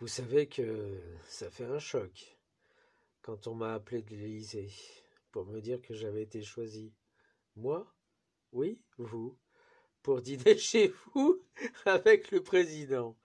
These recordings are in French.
Vous savez que ça fait un choc quand on m'a appelé de l'Élysée pour me dire que j'avais été choisi. Moi? Oui, vous. Pour dîner chez vous avec le président.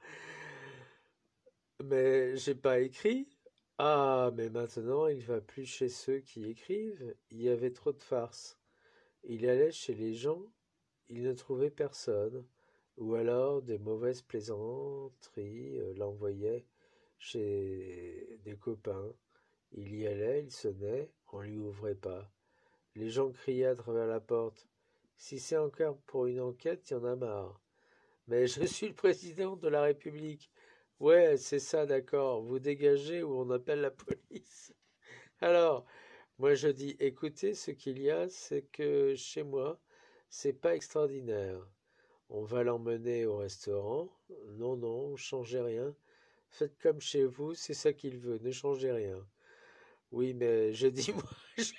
Mais j'ai pas écrit. Ah, mais maintenant il va plus chez ceux qui écrivent. Il y avait trop de farces. Il allait chez les gens, il ne trouvait personne. Ou alors des mauvaises plaisanteries l'envoyaient chez des copains. Il y allait, il sonnait, on lui ouvrait pas. Les gens criaient à travers la porte. Si c'est encore pour une enquête, il y en a marre. Mais je suis le président de la République. Ouais, c'est ça, d'accord. Vous dégagez ou on appelle la police. Alors, moi je dis, écoutez, ce qu'il y a, c'est que chez moi, c'est pas extraordinaire. On va l'emmener au restaurant. Non, non, changez rien. Faites comme chez vous, c'est ça qu'il veut, ne changez rien. Oui, mais je dis, moi, je,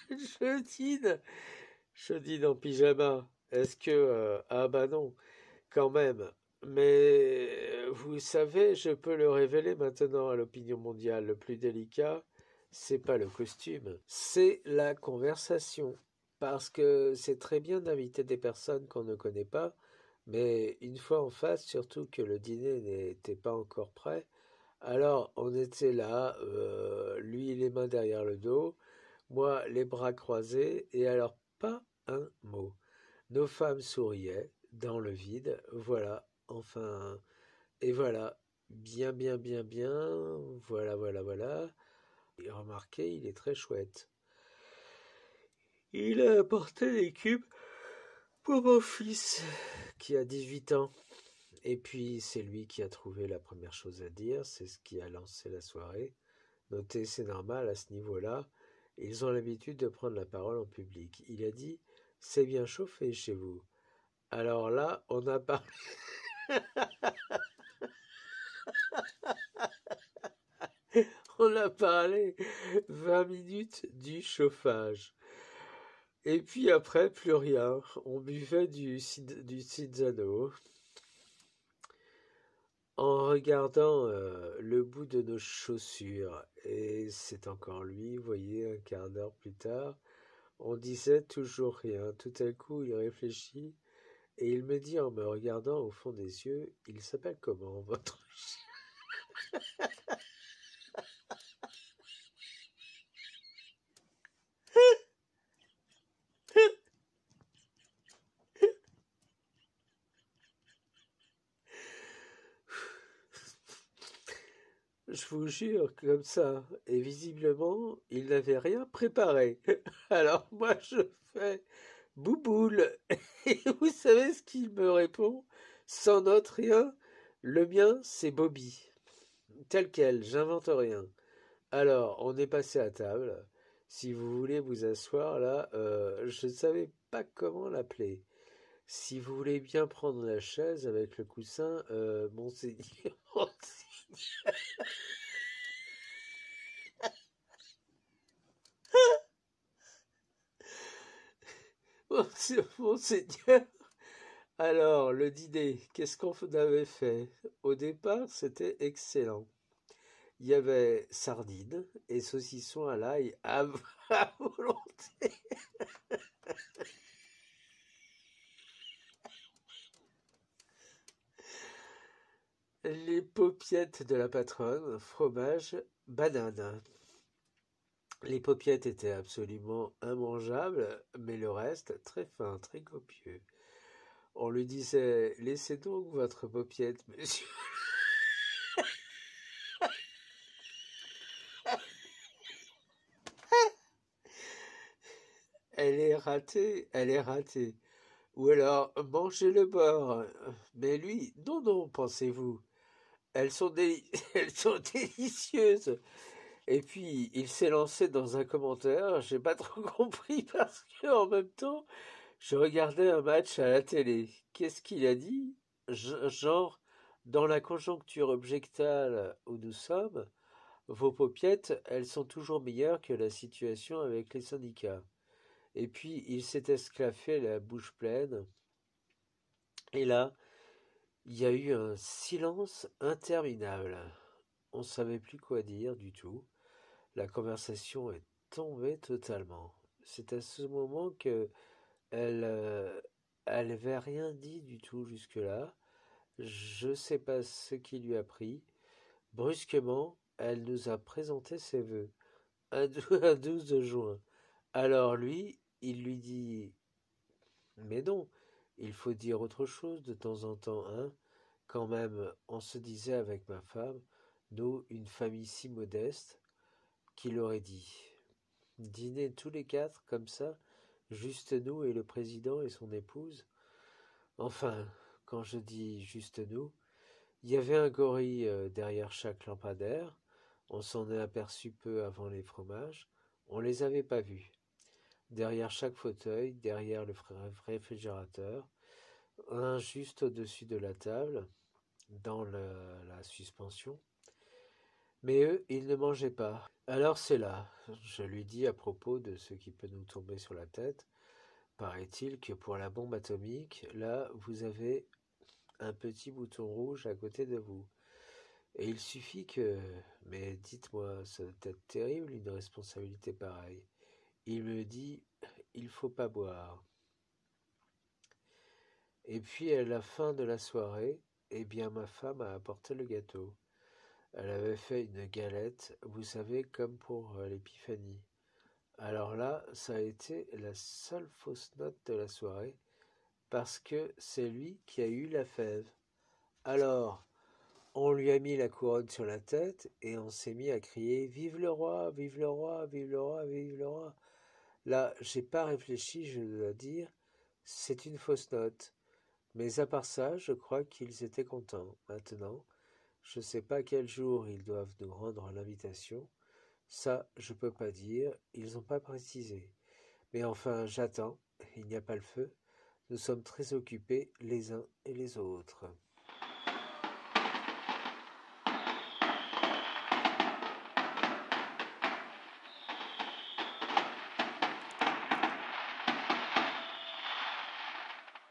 je dîne en pyjama. Est-ce que... ah bah non, quand même. Mais vous savez, je peux le révéler maintenant à l'opinion mondiale. Le plus délicat, c'est pas le costume, c'est la conversation. Parce que c'est très bien d'inviter des personnes qu'on ne connaît pas, mais une fois en face, surtout que le dîner n'était pas encore prêt, alors on était là, lui les mains derrière le dos, moi les bras croisés, et alors pas un mot. Nos femmes souriaient dans le vide, voilà, enfin, et voilà, bien, bien, bien, bien, voilà, voilà, voilà. Et remarquez, il est très chouette. Il a apporté des cubes pour mon fils, qui a 18 ans. Et puis, c'est lui qui a trouvé la première chose à dire, c'est ce qui a lancé la soirée. Notez, c'est normal à ce niveau-là. Ils ont l'habitude de prendre la parole en public. Il a dit, c'est bien chauffé chez vous. Alors là, on a parlé 20 minutes du chauffage. Et puis après, plus rien. On buvait du Cinzano en regardant le bout de nos chaussures. Et c'est encore lui, vous voyez, un quart d'heure plus tard. On disait toujours rien. Tout à coup, il réfléchit et il me dit en me regardant au fond des yeux, il s'appelle comment votre Je vous jure, comme ça. Et visiblement, il n'avait rien préparé. Alors moi, je fais bouboule. Et vous savez ce qu'il me répond? Sans note, rien. Le mien, c'est Bobby. Tel quel, j'invente rien. Alors, on est passé à table. Si vous voulez vous asseoir là, je ne savais pas comment l'appeler. Si vous voulez bien prendre la chaise avec le coussin, monseigneur. Monseigneur. Alors, le dîner, qu'est-ce qu'on avait fait? Au départ, c'était excellent. Il y avait sardines et saucissons à l'ail à, à volonté. Les paupiettes de la patronne, fromage, banane. Les paupiettes étaient absolument immangeables, mais le reste très fin, très copieux. On lui disait, laissez donc votre paupiette, monsieur. Elle est ratée, elle est ratée. Ou alors, mangez le beurre. Mais lui, non, non, pensez-vous. Elles sont délicieuses. Et puis, il s'est lancé dans un commentaire, j'ai pas trop compris parce que en même temps, je regardais un match à la télé. Qu'est-ce qu'il a dit? Genre, dans la conjoncture objectale où nous sommes, vos paupiettes, elles sont toujours meilleures que la situation avec les syndicats. Et puis, il s'est esclaffé la bouche pleine. Et là, il y a eu un silence interminable. on ne savait plus quoi dire du tout. La conversation est tombée totalement. C'est à ce moment que elle, elle avait rien dit du tout jusque-là. Je sais pas ce qui lui a pris. Brusquement, elle nous a présenté ses vœux. Un 12 juin. Alors lui, il lui dit, mais non, il faut dire autre chose de temps en temps, hein. Quand même, on se disait avec ma femme, nous, une famille si modeste, qu'il aurait dit. Dîner tous les quatre, comme ça, juste nous et le président et son épouse. Enfin, quand je dis juste nous, il y avait un gorille derrière chaque lampadaire. On s'en est aperçu peu avant les fromages. On les avait pas vus. Derrière chaque fauteuil, derrière le réfrigérateur, un juste au-dessus de la table, dans la suspension. Mais eux, ils ne mangeaient pas. Alors c'est là, je lui dis à propos de ce qui peut nous tomber sur la tête. Paraît-il que pour la bombe atomique, là, vous avez un petit bouton rouge à côté de vous. Et il suffit que... Mais dites-moi, ça doit être terrible une responsabilité pareille. Il me dit, il faut pas boire. Et puis à la fin de la soirée, eh bien ma femme a apporté le gâteau. Elle avait fait une galette, vous savez, comme pour l'épiphanie. Alors là, ça a été la seule fausse note de la soirée, parce que c'est lui qui a eu la fève. Alors, on lui a mis la couronne sur la tête et on s'est mis à crier vive le roi, vive le roi, vive le roi, vive le roi. Là, j'ai pas réfléchi, je dois dire, c'est une fausse note. Mais à part ça, je crois qu'ils étaient contents. Maintenant, je sais pas quel jour ils doivent nous rendre l'invitation. Ça, je peux pas dire, ils ont pas précisé. Mais enfin, j'attends, il n'y a pas le feu. Nous sommes très occupés les uns et les autres.